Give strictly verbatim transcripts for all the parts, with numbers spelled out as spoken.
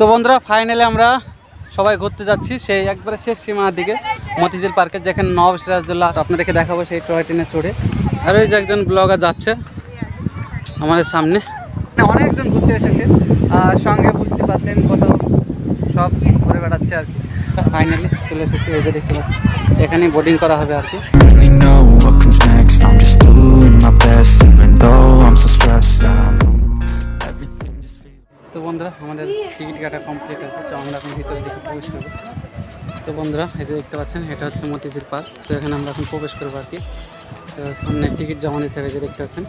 তো বন্ধুরা ফাইনালি আমরা সবাই ঘুরতে যাচ্ছি সেই একবারে শেষ সীমানার দিকে মতিঝিল পার্কে, যেখানে নবাব সিরাজউদ্দৌলা আপনাদেরকে দেখাবো সেই টয় ট্রেনে চড়ে। আর ওই যে একজন ব্লগার যাচ্ছে আমাদের সামনে, অনেকজন ঘুরতে এসেছে আর সঙ্গে বুঝতে পারছেন কত সব ঘুরে বেড়াচ্ছে আর কি। ফাইনালি চলে এসেছি, এই যে দেখতে পাচ্ছি এখানেই বোর্ডিং করা হবে আর কি। তো বন্ধুরা আমাদের টিকিট কাটা কমপ্লিট আছে, তো আমরা এখন ভিতরে দিকে প্রবেশ করবো। তো বন্ধুরা এই যে দেখতে পাচ্ছেন এটা হচ্ছে মতিঝিল পার্ক, তো এখানে আমরা এখন প্রবেশ করবো আর কি। তো সামনে টিকিট জমা নিতে হবে, যে দেখতে পাচ্ছেন।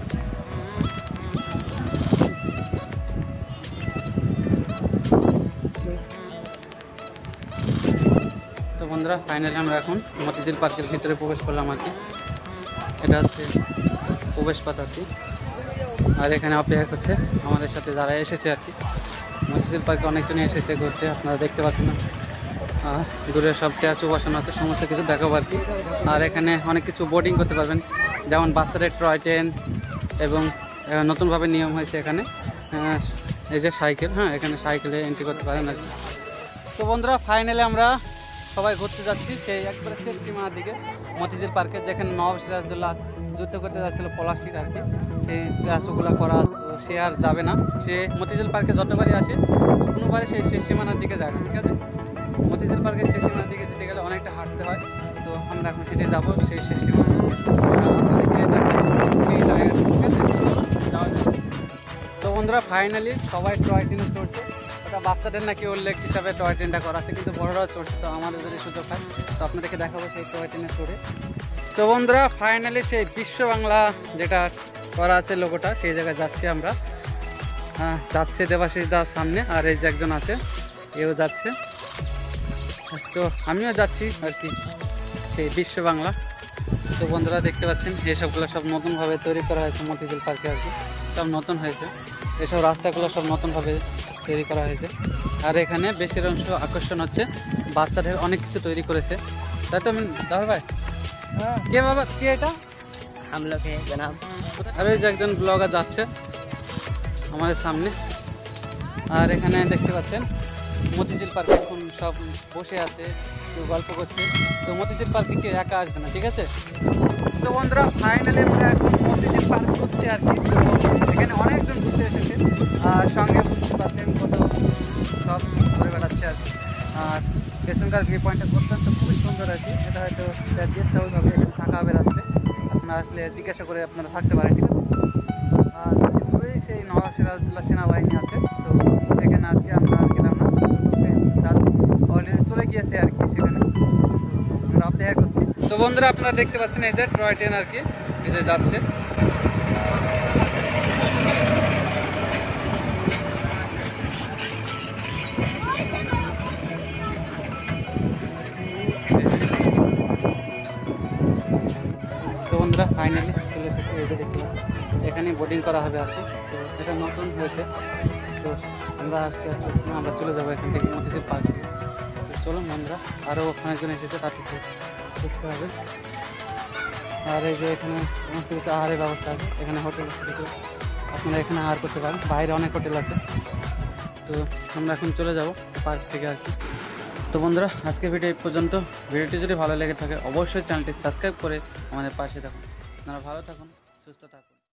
তো বন্ধুরা ফাইনালি আমরা এখন মতিঝিল পার্কের ভিতরে প্রবেশ করলাম আর কি। এটা হচ্ছে প্রবেশ পথ আর কি। আর এখানে অপেক্ষা করছে আমাদের সাথে যারা এসেছে আর কি। মতিঝিল পার্কে অনেকজনই এসেছে ঘুরতে, আপনারা দেখতে পাচ্ছেন না। আর দূরে সব স্ট্যাচু বসানো আছে, সমস্ত কিছু দেখাবো আর কি। আর এখানে অনেক কিছু বোর্ডিং করতে পারবেন, যেমন বাচ্চাদের টয় ট্রেন, এবং নতুনভাবে নিয়ম হয়েছে এখানে এই যে সাইকেল, হ্যাঁ এখানে সাইকেলে এন্ট্রি করতে পারেন আর কি। তো বন্ধুরা ফাইনালি আমরা সবাই ঘুরতে যাচ্ছি সেই একবারে শেষ সীমানার দিকে মতিঝিল পার্কে, যেখানে নবাব সিরাজউদ্দৌলা যুদ্ধ করতে যাচ্ছিল পলাশির আর কি। সেই স্ট্যাচুগুলো করা, তো সে আর যাবে না, সে মতিঝিল পার্কে যতবারই আসে কোনোবারই সেই শেষ সীমানার দিকে যায় না, ঠিক আছে। মতিঝিল পার্কের শেষ সীমানার দিকে যেতে গেলে অনেকটা হাঁটতে হয়, তো আমরা এখন হেঁটে যাবো সেই শেষ সীমানার দিকে। আর আপনাদেরকে এই জায়গা, ঠিক আছে, যাওয়া যাবে। তো বন্ধুরা ফাইনালি সবাই টয় ট্রেনে চড়ছে। ওটা বাচ্চাদের নাকি উল্লেখ হিসাবে টয় ট্রেনটা করা আছে, কিন্তু বড়রাও চড়ছে। তো আমাদের যদি সুযোগ হয় তো আপনাদেরকে দেখাবো সেই টয় ট্রেনে চড়ে। তো বন্ধুরা ফাইনালি সেই বিশ্ব বাংলা যেটা করা আছে লোগোটা, সেই জায়গায় যাচ্ছি আমরা। হ্যাঁ যাচ্ছে দেবাশিস দার সামনে, আর এই যে একজন আছে এও যাচ্ছে, তো আমিও যাচ্ছি আর কি সেই বিশ্ব বাংলা। তো বন্ধুরা দেখতে পাচ্ছেন এইসবগুলো সব নতুনভাবে তৈরি করা হয়েছে মতিঝিল পার্কে আর কি, সব নতুন হয়েছে। এসব রাস্তাগুলো সব নতুনভাবে তৈরি করা হয়েছে। আর এখানে বেশির অংশ আকর্ষণ হচ্ছে বাচ্চাদের অনেক কিছু তৈরি করেছে, তাই তো আমি দাদা ভাই। কে বাবা, কে এটা? আমরা কে জানাব। আর ওই যে একজন ব্লগার যাচ্ছে আমাদের সামনে। আর এখানে দেখতে পাচ্ছেন মতিঝিল পার্কে এখন সব বসে আছে, কেউ গল্প করছে। তো মতিঝিল পার্কে কেউ একা আসবে না, ঠিক আছে। তো বন্ধুরা ফাইনালি আমরা এখন মতিঝিল পার্ক করছি আর কি। তো এখানে অনেকজন ঘুরতে এসেছে আর সঙ্গে বুঝতে পারছেন কত সব ঘুরে বেড়াচ্ছে আর কি। আর পেছনকার ভিউ পয়েন্টটা অত্যন্ত খুবই সুন্দর আর কি। এটা হয়তো গেস্ট হাউস হবে, এখানে থাকা হবে রাত্রে। আপনারা আসলে জিজ্ঞাসা করে আপনারা থাকতে পারেন, ঠিক আছে। আর ওই সেই নবাব সিরাজউদ্দৌলা সেনাবাহিনী আছে, তো সেখানে আজকে আমরা আর গেলাম না, অলরেডি চলে গিয়েছে আর কি সেখানে। আমরা অপেক্ষা করছি। তো বন্ধুরা আপনারা দেখতে পাচ্ছেন এই যে টয় ট্রেন আর কি, এই যে যাচ্ছে। তো বন্ধুরা ফাইনালি চলে এসেছি, এই যে দেখলাম এখানে বোর্ডিং করা হবে আর কি। তো এটা নতুন হয়েছে, তো আমরা আজকে চলছি না, আমরা চলে যাবো এখান থেকে মতিঝিল পার্কে। তো চলুন বন্ধুরা, আরও অনেকজন এসেছে, তাদেরকে দেখতে হবে। আর এই যে এখানে সমস্ত কিছু আহারের ব্যবস্থা আছে, এখানে হোটেল আছে, আপনারা এখানে আহার করতে পারেন। বাইরে অনেক হোটেল আছে। তো আমরা এখন চলে যাব পার্ক থেকে আর কি। তো বন্ধুরা আজকের ভিডিও এই পর্যন্ত। ভিডিওটি যদি ভালো লেগে থাকে অবশ্যই চ্যানেলটি সাবস্ক্রাইব করে আমাদের পাশে থাকুন। আপনারা ভালো থাকুন, সুস্থ থাকুন।